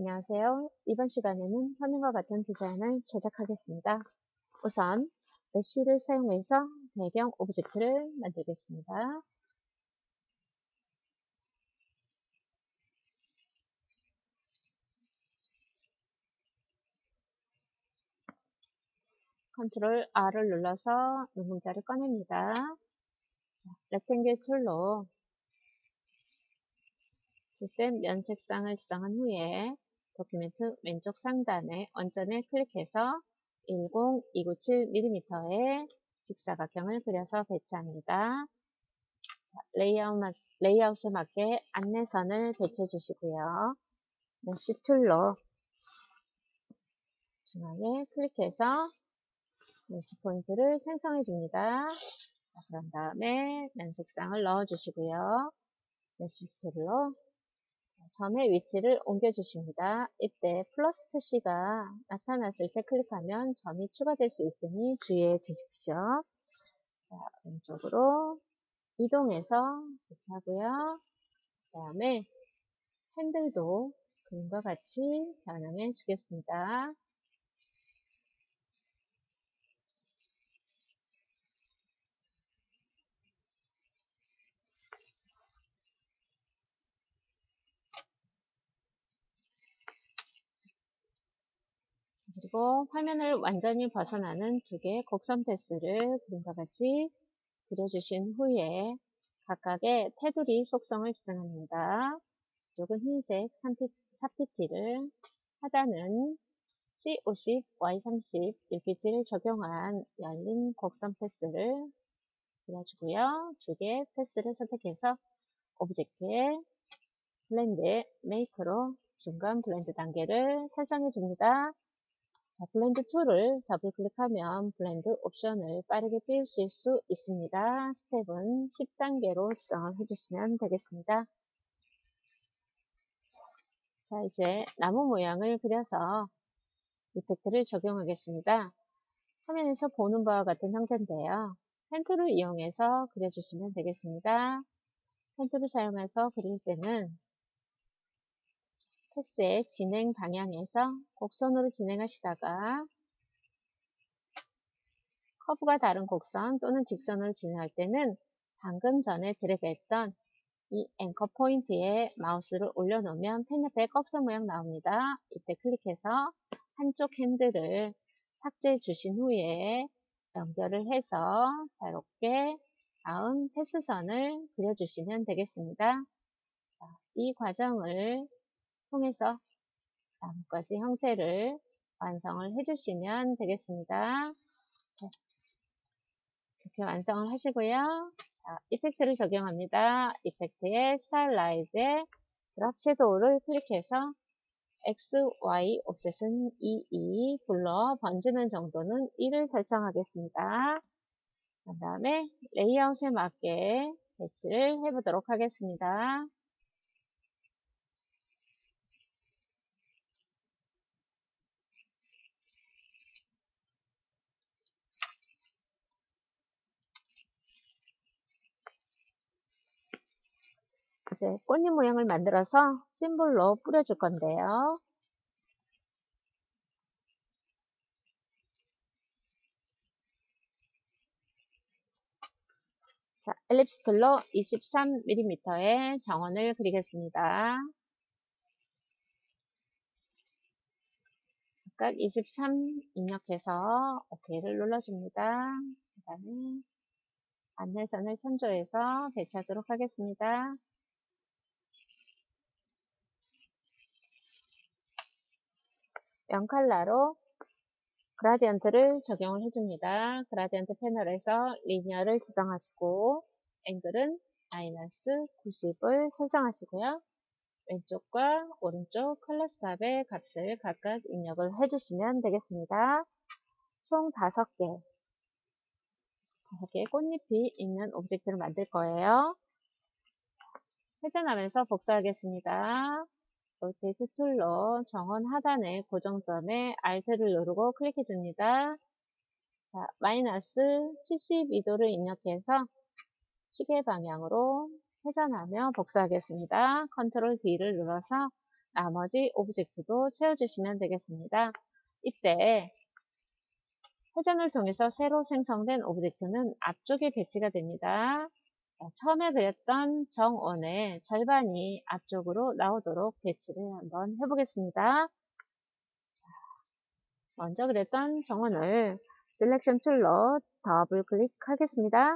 안녕하세요. 이번 시간에는 화면과 같은 디자인을 제작하겠습니다. 우선 메쉬를 사용해서 배경 오브젝트를 만들겠습니다. 컨트롤 R을 눌러서 눈동자를 꺼냅니다. 렉탱글 툴로 시스템 면 색상을 지정한 후에 도큐멘트 왼쪽 상단에 원점에 클릭해서 10297mm의 직사각형을 그려서 배치합니다. 레이아웃에 맞게 안내선을 배치해 주시고요. 메쉬 툴로 중앙에 클릭해서 메쉬 포인트를 생성해 줍니다. 그런 다음에 면색상을 넣어 주시고요. 메쉬 툴로 점의 위치를 옮겨 주십니다. 이때 플러스 표시가 나타났을 때 클릭하면 점이 추가될 수 있으니 주의해 주십시오. 자, 왼쪽으로 이동해서 배치하고요. 그 다음에 핸들도 그림과 같이 변형해 주겠습니다. 그리고 화면을 완전히 벗어나는 두 개의 곡선 패스를 그림과 같이 그려주신 후에 각각의 테두리 속성을 지정합니다. 이쪽은 흰색 4pt를, 하단은 C50, Y30, 1pt를 적용한 열린 곡선 패스를 그려주고요. 두 개의 패스를 선택해서 오브젝트에 블렌드 메이크로 중간 블렌드 단계를 설정해 줍니다. 자, 블렌드 툴을 더블 클릭하면 블렌드 옵션을 빠르게 띄우실 수 있습니다. 스텝은 10단계로 지정을 해주시면 되겠습니다. 자, 이제 나무 모양을 그려서 이펙트를 적용하겠습니다. 화면에서 보는 바와 같은 형태인데요. 펜툴을 이용해서 그려주시면 되겠습니다. 펜툴을 사용해서 그릴 때는 패스의 진행 방향에서 곡선으로 진행하시다가 커브가 다른 곡선 또는 직선으로 진행할 때는 방금 전에 드래그했던 이 앵커 포인트에 마우스를 올려놓으면 펜 옆에 꺽선 모양 나옵니다. 이때 클릭해서 한쪽 핸들을 삭제해 주신 후에 연결을 해서 자유롭게 다음 패스선을 그려주시면 되겠습니다. 자, 이 과정을 통해서 나뭇가지 형태를 완성을 해주시면 되겠습니다. 이렇게 완성을 하시고요. 자, 이펙트를 적용합니다. 이펙트에 스타일라이즈에 드랍 섀도우를 클릭해서 X, Y 옵셋은 2, 블러 번지는 정도는 1을 설정하겠습니다. 그 다음에 레이아웃에 맞게 배치를 해보도록 하겠습니다. 이제 꽃잎 모양을 만들어서 심볼로 뿌려줄 건데요. 자, 엘립스 툴로 23mm의 정원을 그리겠습니다. 각각 23 입력해서 OK를 눌러줍니다. 그 다음에 안내선을 참조해서 배치하도록 하겠습니다. 면 컬러로 그라디언트를 적용을 해줍니다. 그라디언트 패널에서 리니어를 지정하시고 앵글은 마이너스 90을 설정하시고요. 왼쪽과 오른쪽 컬러 스탑의 값을 각각 입력을 해주시면 되겠습니다. 총 5개의 꽃잎이 있는 오브젝트를 만들 거예요. 회전하면서 복사하겠습니다. 로테이트 툴로 정원 하단의 고정점에 Alt를 누르고 클릭해 줍니다. 자, 마이너스 72도를 입력해서 시계 방향으로 회전하며 복사하겠습니다. 컨트롤 D를 눌러서 나머지 오브젝트도 채워주시면 되겠습니다. 이때 회전을 통해서 새로 생성된 오브젝트는 앞쪽에 배치가 됩니다. 자, 처음에 그렸던 정원의 절반이 앞쪽으로 나오도록 배치를 한번 해보겠습니다. 먼저 그렸던 정원을 셀렉션 툴로 더블 클릭하겠습니다.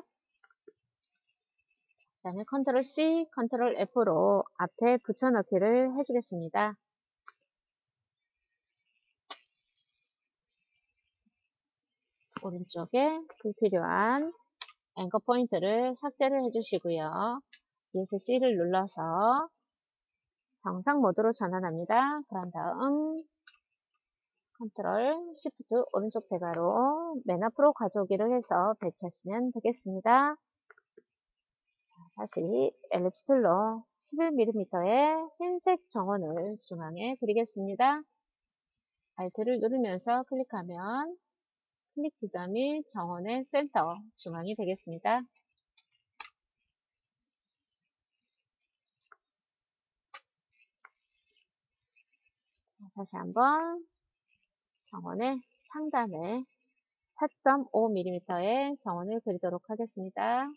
그 다음에 컨트롤 C, 컨트롤 F로 앞에 붙여넣기를 해주겠습니다. 오른쪽에 불필요한 앵커 포인트를 삭제를 해주시고요. ESC를 눌러서 정상 모드로 전환합니다. 그런 다음 컨트롤 시프트 오른쪽 대괄호 맨 앞으로 가져오기를 해서 배치하시면 되겠습니다. 자, 다시 엘립스 툴로 11mm의 흰색 정원을 중앙에 그리겠습니다. Alt를 누르면서 클릭하면 클릭 지점이 정원의 센터 중앙이 되겠습니다. 자, 다시 한번 정원의 상단에 4.5mm의 정원을 그리도록 하겠습니다.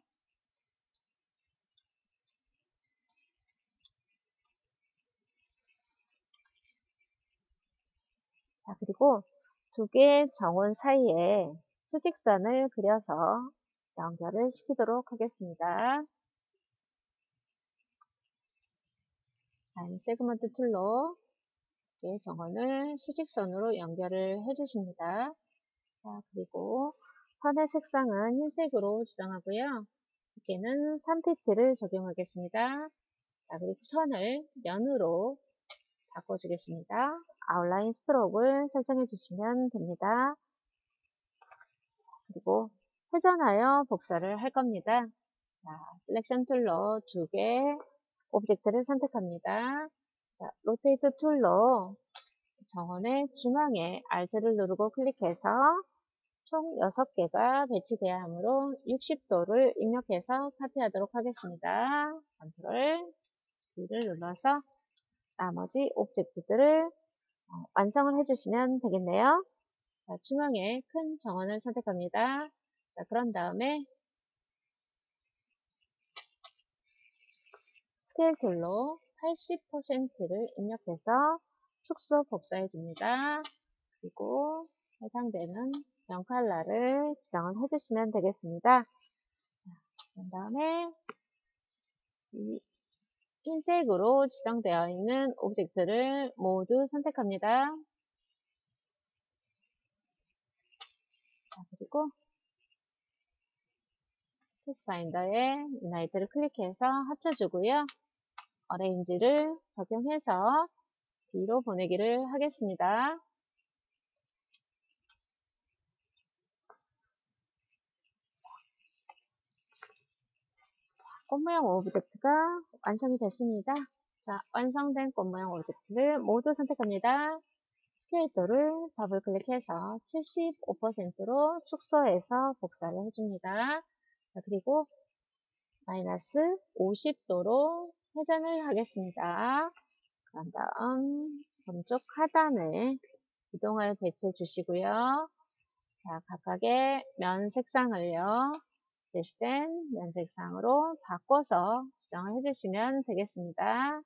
자, 그리고 두 개의 정원 사이에 수직선을 그려서 연결을 시키도록 하겠습니다. 다음 세그먼트 툴로 정원을 수직선으로 연결을 해주십니다. 자, 그리고 선의 색상은 흰색으로 지정하고요. 두께는 3pt를 적용하겠습니다. 자, 그리고 선을 면으로 바꿔주겠습니다. 아웃라인 스트로크를 설정해 주시면 됩니다. 그리고 회전하여 복사를 할 겁니다. 자, 셀렉션 툴로 두 개 오브젝트를 선택합니다. 자, 로테이트 툴로 정원의 중앙에 Alt를 누르고 클릭해서 총 6개가 배치되어야 하므로 60도를 입력해서 카피하도록 하겠습니다. 컨트롤 D를 눌러서 나머지 오브젝트들을 완성을 해주시면 되겠네요. 자, 중앙에 큰 정원을 선택합니다. 자, 그런 다음에 스케일 툴로 80%를 입력해서 축소 복사해 줍니다. 그리고 해당되는 명칼라를 지정을 해주시면 되겠습니다. 자, 그 다음에 이 흰색으로 지정되어 있는 오브젝트를 모두 선택합니다. 자, 그리고 패스파인더에 유나이트를 클릭해서 합쳐주고요. 어레인지를 적용해서 뒤로 보내기를 하겠습니다. 꽃 모양 오브젝트가 완성이 됐습니다. 자, 완성된 꽃 모양 오브젝트를 모두 선택합니다. 스케일 툴을 더블 클릭해서 75%로 축소해서 복사를 해줍니다. 자, 그리고 마이너스 50도로 회전을 하겠습니다. 그런 다음 오른쪽 하단에 이동을 배치해 주시고요. 자, 각각의 면 색상을요. 제시된 면 색상으로 바꿔서 지정을 해주시면 되겠습니다.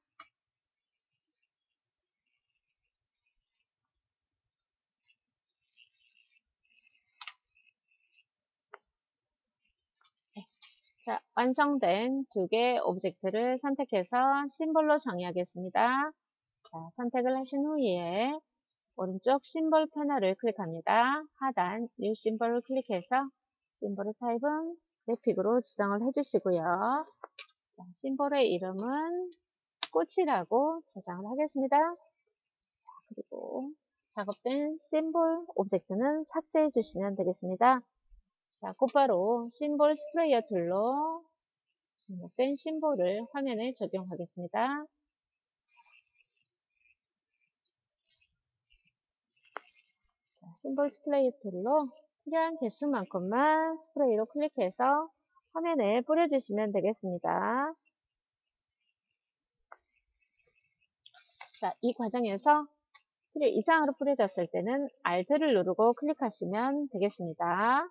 자, 완성된 두 개의 오브젝트를 선택해서 심볼로 정의하겠습니다. 자, 선택을 하신 후에 오른쪽 심볼 패널을 클릭합니다. 하단 뉴 심볼을 클릭해서 심볼의 타입은 그래픽으로 지정을 해주시고요. 자, 심볼의 이름은 꽃이라고 저장을 하겠습니다. 자, 그리고 작업된 심볼 오브젝트는 삭제해 주시면 되겠습니다. 자, 곧바로 심볼 스프레이어 툴로 등록된 심볼을 화면에 적용하겠습니다. 자, 심볼 스프레이 툴로 필요한 개수만큼만 스프레이로 클릭해서 화면에 뿌려주시면 되겠습니다. 자, 이 과정에서 이상으로 뿌려졌을 때는 Alt를 누르고 클릭하시면 되겠습니다.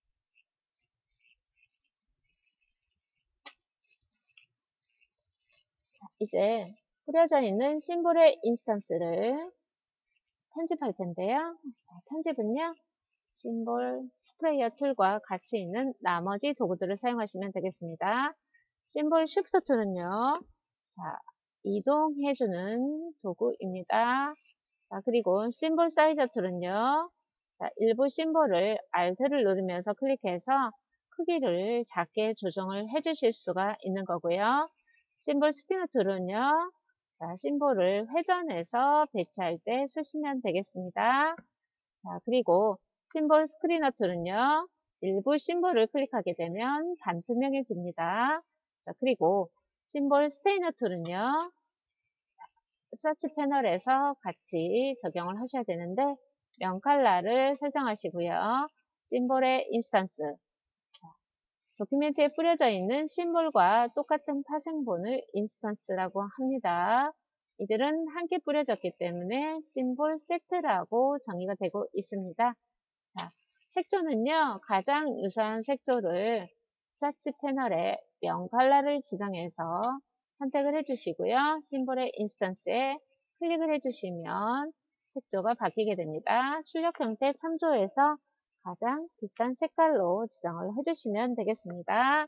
자, 이제 뿌려져 있는 심볼의 인스턴스를 편집할 텐데요. 자, 편집은요, 심볼 스프레이어 툴과 같이 있는 나머지 도구들을 사용하시면 되겠습니다. 심볼 쉬프트 툴은요, 자, 이동해주는 도구입니다. 자, 그리고 심볼 사이저 툴은요, 자, 일부 심볼을 Alt를 누르면서 클릭해서 크기를 작게 조정을 해주실 수가 있는 거고요. 심볼 스피너 툴은요, 자, 심볼을 회전해서 배치할 때 쓰시면 되겠습니다. 자, 그리고 심볼 스크리너 툴은요, 일부 심볼을 클릭하게 되면 반투명해집니다. 자, 그리고 심볼 스테이너 툴은요, 스와치 패널에서 같이 적용을 하셔야 되는데, 명칼라를 설정하시고요. 심볼의 인스턴스, 도큐멘트에 뿌려져 있는 심볼과 똑같은 파생본을 인스턴스라고 합니다. 이들은 함께 뿌려졌기 때문에 심볼 세트라고 정의가 되고 있습니다. 자, 색조는요, 가장 유사한 색조를 스와치 패널에 명칼라를 지정해서 선택을 해주시고요. 심볼의 인스턴스에 클릭을 해주시면 색조가 바뀌게 됩니다. 출력 형태 참조해서 가장 비슷한 색깔로 지정을 해주시면 되겠습니다.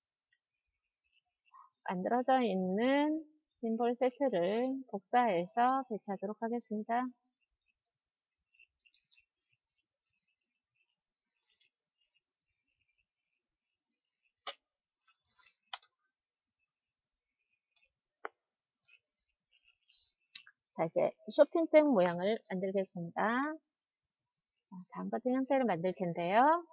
만들어져 있는 심볼 세트를 복사해서 배치하도록 하겠습니다. 자, 이제 쇼핑백 모양을 만들겠습니다. 자, 다음 같은 형태를 만들 텐데요.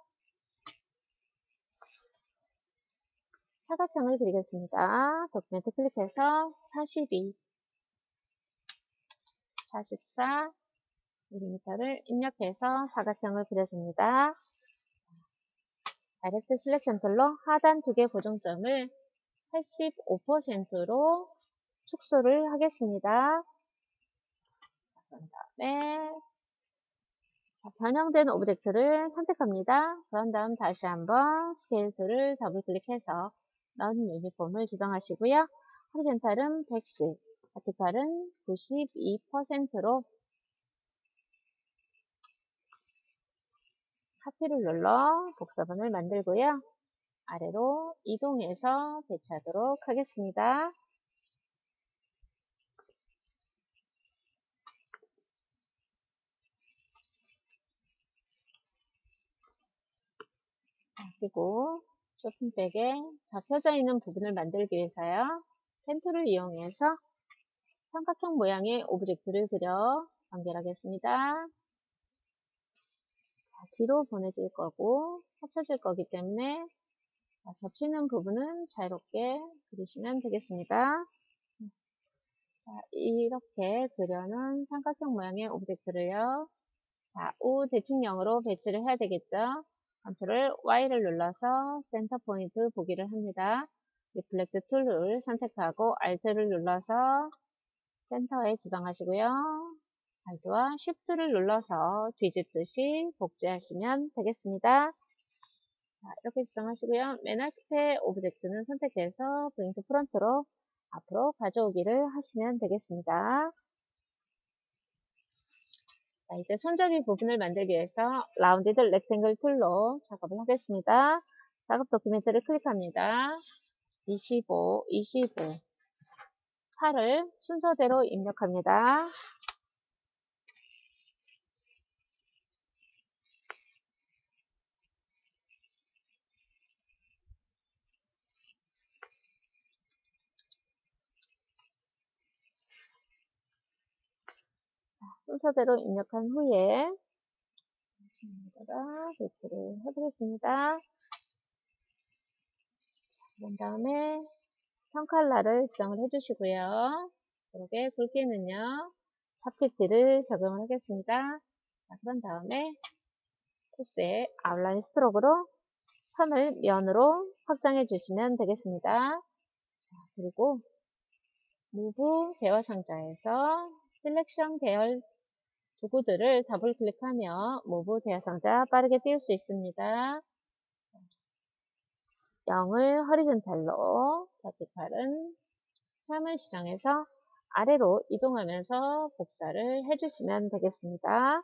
사각형을 그리겠습니다. 도큐멘트 클릭해서 42, 44mm를 입력해서 사각형을 그려줍니다. 다이렉트 셀렉션 툴로 하단 두 개 고정점을 85%로 축소를 하겠습니다. 그런 다음에 변형된 오브젝트를 선택합니다. 그런 다음 다시 한번 스케일 툴을 더블 클릭해서 넌 유니폼을 지정하시고요. 호리젠탈은 110, 버티컬은 92%로 카피를 눌러 복사본을 만들고요. 아래로 이동해서 배치하도록 하겠습니다. 그리고 쇼핑백에 접혀져 있는 부분을 만들기 위해서요. 펜 툴을 이용해서 삼각형 모양의 오브젝트를 그려 연결하겠습니다. 자, 뒤로 보내질 거고 합쳐질 거기 때문에 자, 겹치는 부분은 자유롭게 그리시면 되겠습니다. 자, 이렇게 그려놓은 삼각형 모양의 오브젝트를요. 좌우 대칭형으로 배치를 해야 되겠죠. 컨트롤 Y를 눌러서 센터 포인트 보기를 합니다. 리플렉트 툴을 선택하고 Alt를 눌러서 센터에 지정하시고요. Alt와 Shift를 눌러서 뒤집듯이 복제하시면 되겠습니다. 자, 이렇게 지정하시고요. 맨 앞에 오브젝트는 선택해서 브링 투 프론트로 앞으로 가져오기를 하시면 되겠습니다. 자, 이제 손잡이 부분을 만들기 위해서 라운디드 렉탱글 툴로 작업을 하겠습니다. 작업 도큐멘트를 클릭합니다. 25, 25, 8을 순서대로 입력합니다. 순서대로 입력한 후에 여기다가 배치를 해보겠습니다. 그런 다음에 선 컬러를 지정을 해주시고요. 이렇게 굵기는요 4픽트를 적용을 하겠습니다. 자, 그런 다음에 코스에 아웃라인 스트로크로 선을 면으로 확장해 주시면 되겠습니다. 자, 그리고 무브 대화 상자에서 셀렉션 계열 도구들을 더블 클릭하며 무브 대하상자 빠르게 띄울 수 있습니다. 0을 허리존탈로, 버티칼은 3을 지정해서 아래로 이동하면서 복사를 해주시면 되겠습니다.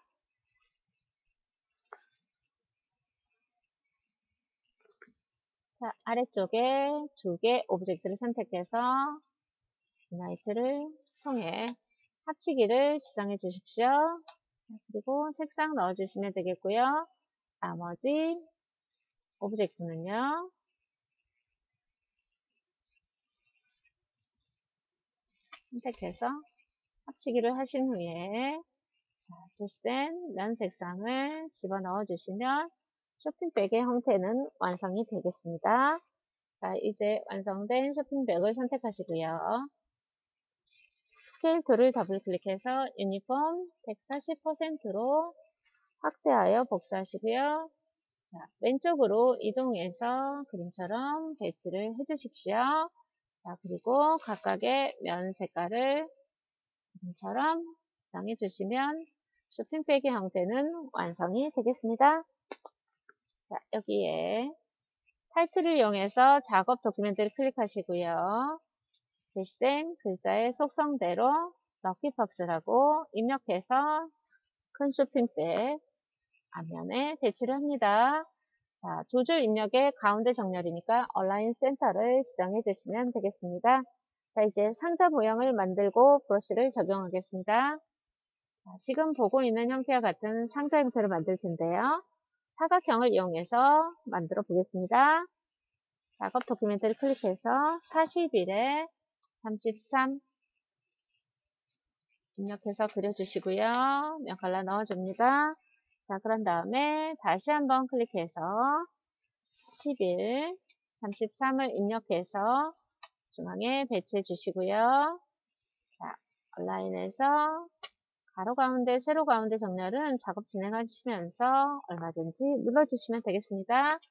자, 아래쪽에 두 개 오브젝트를 선택해서 유나이트를 통해 합치기를 지정해 주십시오. 그리고 색상 넣어주시면 되겠고요. 나머지 오브젝트는요, 선택해서 합치기를 하신 후에 제시된 면 색상을 집어넣어 주시면 쇼핑백의 형태는 완성이 되겠습니다. 자, 이제 완성된 쇼핑백을 선택하시고요. 스케일 툴을 더블 클릭해서 유니폼 140%로 확대하여 복사하시고요. 자, 왼쪽으로 이동해서 그림처럼 배치를 해주십시오. 자, 그리고 각각의 면 색깔을 그림처럼 지정해 주시면 쇼핑백의 형태는 완성이 되겠습니다. 자, 여기에 타이틀을 이용해서 작업 도큐멘트를 클릭하시고요. 제시된 글자의 속성대로 럭키박스라고 입력해서 큰 쇼핑백 앞면에 배치를 합니다. 자, 두 줄 입력의 가운데 정렬이니까 얼라인 센터를 지정해 주시면 되겠습니다. 자, 이제 상자 모양을 만들고 브러쉬를 적용하겠습니다. 자, 지금 보고 있는 형태와 같은 상자 형태를 만들 텐데요. 사각형을 이용해서 만들어 보겠습니다. 작업 도큐멘트를 클릭해서 41에 33 입력해서 그려주시고요. 면 갈라 넣어줍니다. 자, 그런 다음에 다시 한번 클릭해서 11, 33을 입력해서 중앙에 배치해 주시고요. 자, 온라인에서 가로 가운데, 세로 가운데 정렬은 작업 진행하시면서 얼마든지 눌러주시면 되겠습니다.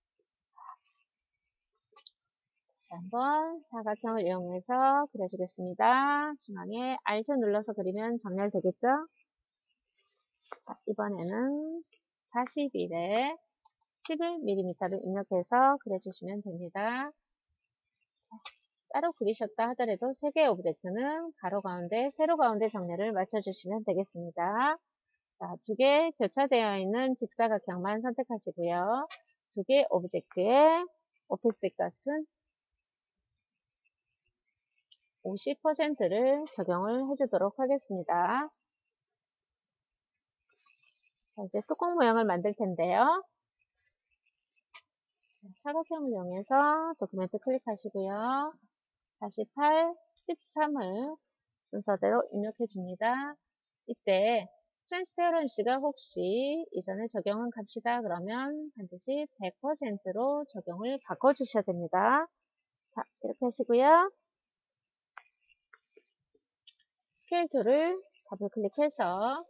다시 한번 사각형을 이용해서 그려주겠습니다. 중앙에 Alt 눌러서 그리면 정렬되겠죠? 자, 이번에는 41에 11mm를 입력해서 그려주시면 됩니다. 자, 따로 그리셨다 하더라도 3개의 오브젝트는 가로 가운데, 세로 가운데 정렬을 맞춰주시면 되겠습니다. 자, 2개 교차되어 있는 직사각형만 선택하시고요. 2개 오브젝트의 오피스틱 값은 50%를 적용을 해주도록 하겠습니다. 자, 이제 뚜껑 모양을 만들 텐데요. 사각형을 이용해서 도큐멘트 클릭하시고요. 48, 13을 순서대로 입력해 줍니다. 이때 트랜스페어런시가 혹시 이전에 적용한 값이다 그러면 반드시 100%로 적용을 바꿔주셔야 됩니다. 자, 이렇게 하시고요. 스케일 툴을 더블 클릭해서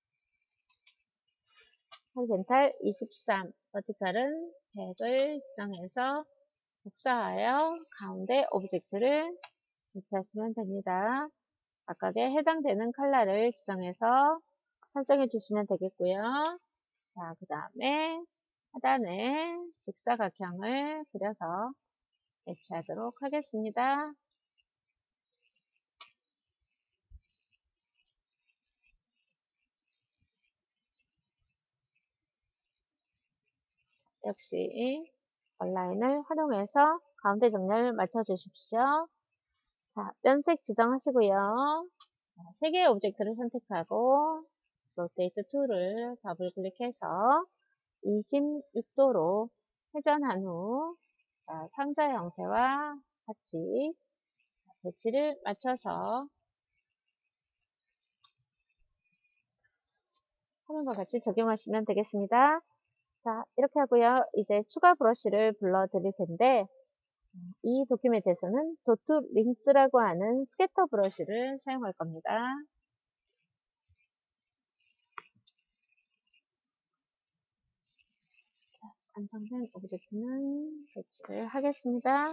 호리젠탈 23, 버티칼은 100을 지정해서 복사하여 가운데 오브젝트를 배치하시면 됩니다. 각각에 해당되는 컬러를 지정해서 설정해 주시면 되겠고요. 자, 그 다음에 하단에 직사각형을 그려서 배치하도록 하겠습니다. 역시 온라인을 활용해서 가운데 정렬 맞춰 주십시오. 자, 면색 지정하시고요. 자, 3개의 오브젝트를 선택하고 로테이트 툴을 더블 클릭해서 26도로 회전한 후 자, 상자 형태와 같이 배치를 맞춰서 화면과 같이 적용하시면 되겠습니다. 자, 이렇게 하고요. 이제 추가 브러쉬를 불러 드릴 텐데 이 도큐멘트에서는 도트 링스라고 하는 스캐터 브러쉬를 사용할 겁니다. 자, 완성된 오브젝트는 배치를 하겠습니다.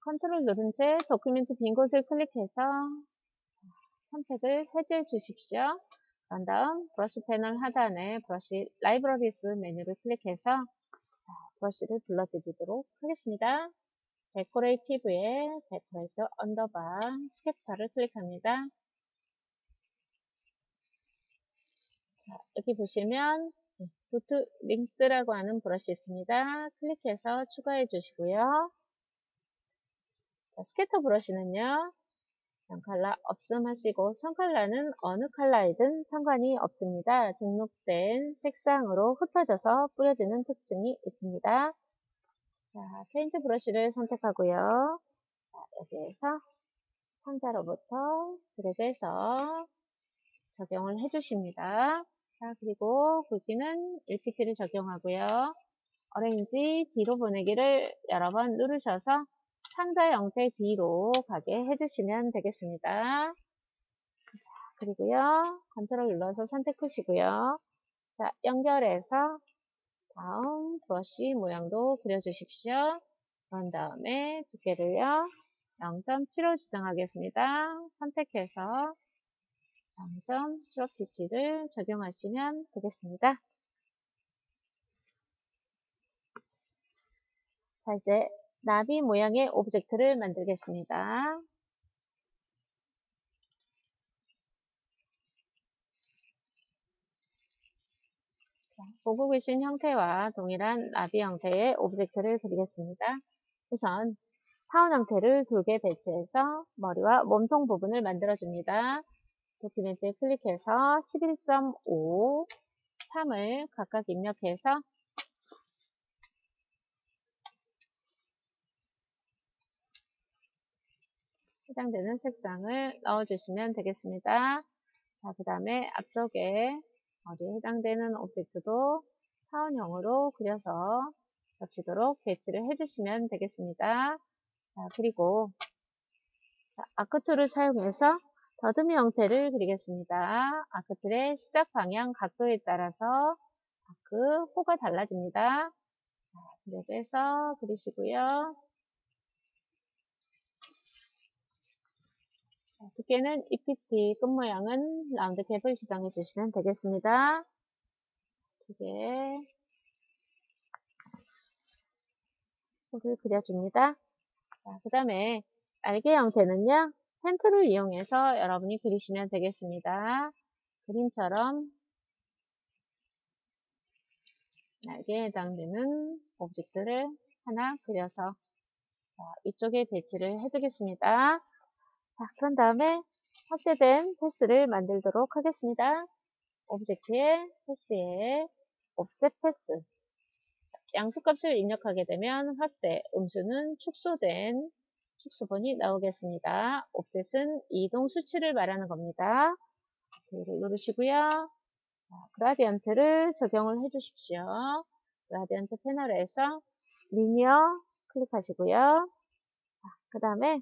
컨트롤 누른 채 도큐멘트 빈 곳을 클릭해서 선택을 해제해 주십시오. 그런 다음 브러쉬 패널 하단에 브러쉬 라이브러리스 메뉴를 클릭해서 브러쉬를 불러드리도록 하겠습니다. 데코레이티브에 데코레이트 언더바 스케프타를 클릭합니다. 자, 여기 보시면 도트 링스라고 하는 브러쉬 있습니다. 클릭해서 추가해 주시고요. 자, 스캐터 브러쉬는요. 컬러 없음하시고 선컬러는 어느 컬러이든 상관이 없습니다. 등록된 색상으로 흩어져서 뿌려지는 특징이 있습니다. 자, 페인트 브러쉬를 선택하고요. 자, 여기에서 상자로부터 드래그해서 적용을 해주십니다. 자, 그리고 굵기는 1pt를 적용하고요. 어레인지 뒤로 보내기를 여러 번 누르셔서 상자 형태 뒤로 가게 해주시면 되겠습니다. 그리고요, 컨트롤 눌러서 선택하시고요. 자, 연결해서 다음 브러쉬 모양도 그려주십시오. 그런 다음에 두께를요, 0.75 지정하겠습니다. 선택해서 0.75ppt를 적용하시면 되겠습니다. 자, 이제 나비 모양의 오브젝트를 만들겠습니다. 자, 보고 계신 형태와 동일한 나비 형태의 오브젝트를 그리겠습니다. 우선 타원 형태를 2개 배치해서 머리와 몸통 부분을 만들어줍니다. 도큐멘트에 클릭해서 11.5, 3을 각각 입력해서 해당되는 색상을 넣어주시면 되겠습니다. 자, 그 다음에 앞쪽에 머리에 해당되는 오브젝트도 타원형으로 그려서 겹치도록 배치를 해주시면 되겠습니다. 자, 그리고 아크툴을 사용해서 더듬이 형태를 그리겠습니다. 아크툴의 시작 방향 각도에 따라서 아크 호가 달라집니다. 자, 드래그해서 그리시고요. 자, 두께는 2pt, 끝 모양은 라운드 캡을 지정해 주시면 되겠습니다. 두개 호를 그려줍니다. 자, 그 다음에 날개 형태는요, 펜 툴을 이용해서 여러분이 그리시면 되겠습니다. 그림처럼 날개에 해당되는 오브젝트를 하나 그려서 위쪽에 배치를 해두겠습니다. 자, 그런 다음에 확대된 패스를 만들도록 하겠습니다. 오브젝트의 패스에 옵셋 패스. 양수값을 입력하게 되면 확대, 음수는 축소된 축소본이 나오겠습니다. 옵셋은 이동 수치를 말하는 겁니다. 오케이를 누르시고요. 자, 그라디언트를 적용을 해 주십시오. 그라디언트 패널에서 리니어 클릭하시고요. 그 다음에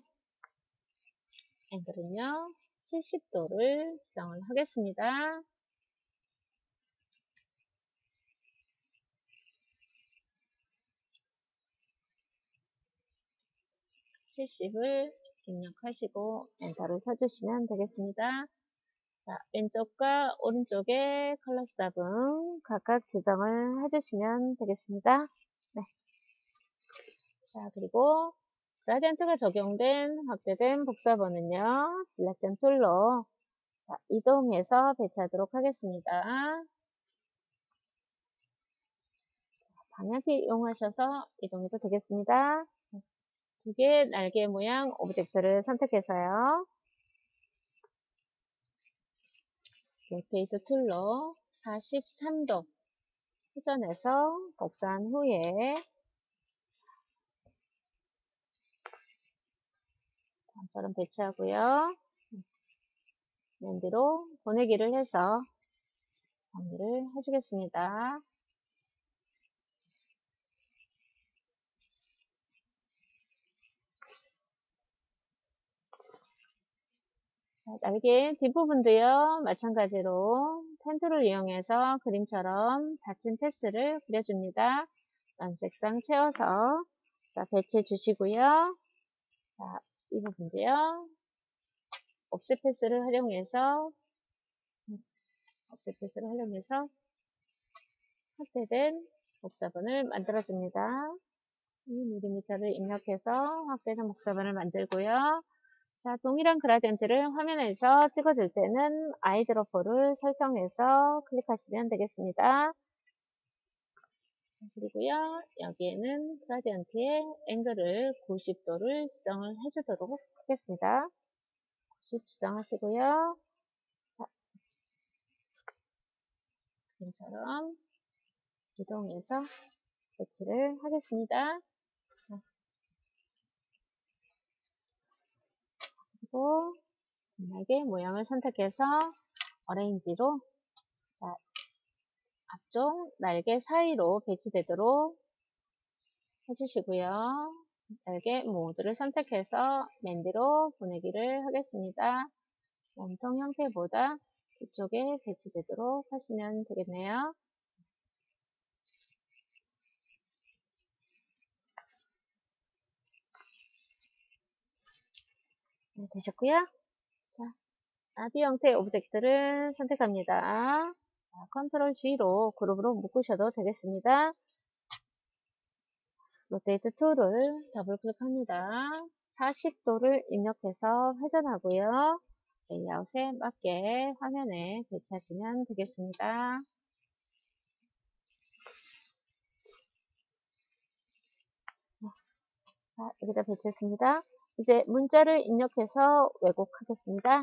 앵글은요 70도를 지정을 하겠습니다. 70을 입력하시고 엔터를 쳐주시면 되겠습니다. 자, 왼쪽과 오른쪽에 컬러 스탑은 각각 지정을 해주시면 되겠습니다. 네. 자, 그리고 그라디언트가 적용된 확대된 복사본은요, 셀렉션 툴로 이동해서 배치하도록 하겠습니다. 방향키 이용하셔서 이동해도 되겠습니다. 2개의 날개 모양 오브젝트를 선택해서요. 로테이트 툴로 43도 회전해서 복사한 후에 다음처럼 배치하고요. 맨 뒤로 보내기를 해서 정리를 해주겠습니다. 자, 날개 뒷부분도요, 마찬가지로 펜 툴을 이용해서 그림처럼 닫힌 패스를 그려줍니다. 연색상 채워서 배치해 주시고요. 자, 이 부분도요. 옵셋 패스를 활용해서 확대된 목사본을 만들어줍니다. 2mm를 입력해서 확대된 목사본을 만들고요. 자, 동일한 그라디언트를 화면에서 찍어줄 때는 아이드로퍼를 설정해서 클릭하시면 되겠습니다. 그리고요, 여기에는 그라디언트의 앵글을 90도를 지정을 해주도록 하겠습니다. 90 지정하시고요. 자, 지금처럼 이동해서 배치를 하겠습니다. 그리고 날개 모양을 선택해서 어레인지로 자, 앞쪽 날개 사이로 배치되도록 해주시고요. 날개 모드를 선택해서 맨 뒤로 보내기를 하겠습니다. 몸통 형태보다 뒤쪽에 배치되도록 하시면 되겠네요. 네, 되셨고요. 자, 나비 형태의 오브젝트를 선택합니다. 자, 컨트롤 G로 그룹으로 묶으셔도 되겠습니다. 로테이트 툴을 더블 클릭합니다. 40도를 입력해서 회전하고요. 레이아웃에 맞게 화면에 배치하시면 되겠습니다. 자, 여기다 배치했습니다. 이제 문자를 입력해서 왜곡하겠습니다.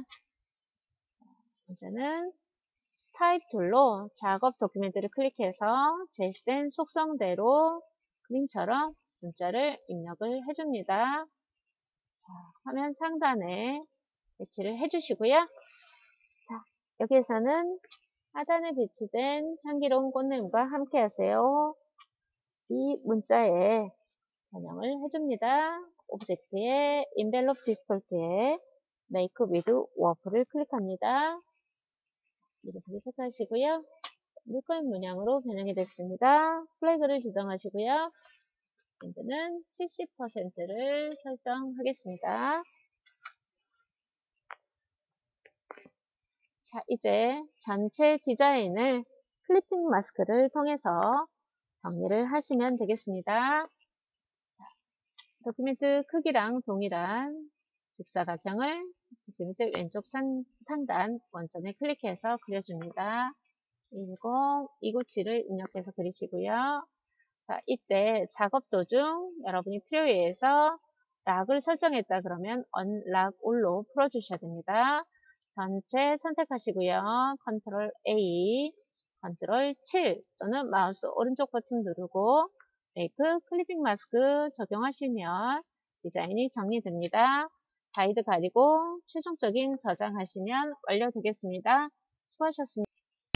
문자는 타입 툴로 작업 도큐멘트를 클릭해서 제시된 속성대로 그림처럼 문자를 입력을 해줍니다. 자, 화면 상단에 배치를 해주시고요. 자, 여기에서는 하단에 배치된 향기로운 꽃냄과 함께 하세요. 이 문자에 변형을 해줍니다. 오브젝트의 Envelope Distort에 Make with Warp를 클릭합니다. 이렇게 체크하시고요. 물감 문양으로 변형이 됐습니다. 플래그를 지정하시고요. 밴드는 70%를 설정하겠습니다. 자, 이제 전체 디자인을 클리핑 마스크를 통해서 정리를 하시면 되겠습니다. 자, 도큐멘트 크기랑 동일한 직사각형을 도큐멘트 왼쪽 상단 원점에 클릭해서 그려줍니다. 10, 297을 입력해서 그리시고요. 자, 이때 작업 도중 여러분이 필요에 의해서 락을 설정했다 그러면 unlock all로 풀어주셔야 됩니다. 전체 선택하시고요. 컨트롤 A, 컨트롤 7 또는 마우스 오른쪽 버튼 누르고 메이크 클리핑 마스크 적용하시면 디자인이 정리됩니다. 가이드 가리고 최종적인 저장하시면 완료되겠습니다. 수고하셨습니다.